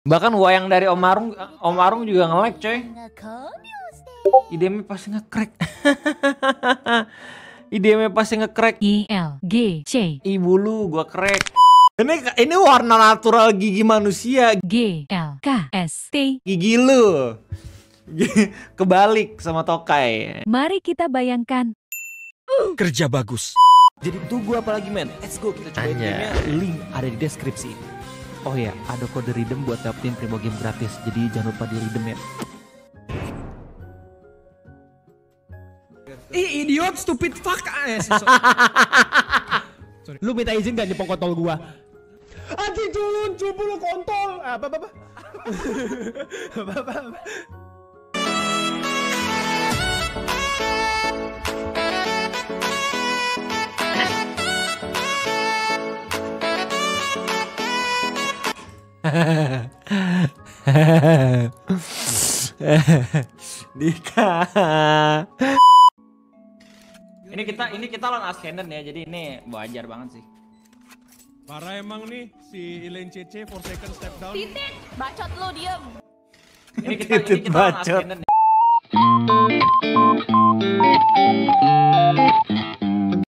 Bahkan wayang dari Om Arung juga nge-like coy. IDM pasti nge-crack. IDM pasti nge-crack. ILGC. Ibu lu gua crack. Ini warna natural gigi manusia. GLKST. Gigi lu. Kebalik sama Tokai. Mari kita bayangkan. Kerja bagus. Jadi tunggu apa lagi men? Let's go kita cobain gamenya. Link ada di deskripsi. Oh ya, ada kode redeem buat dapetin Primo Game gratis. Jadi jangan lupa di redeem ya. Idiot, stupid fuck. Lu minta izin gak nyepong kontol gua? Anjing culun, cupu lu kontol. Apa? Dika. Ini kita lawan Askenden ya, jadi ini wajar banget sih. Parah emang nih si Elaine CC 4 second step down. Titit, bacot lu diem. Ini kita lawan Askenden.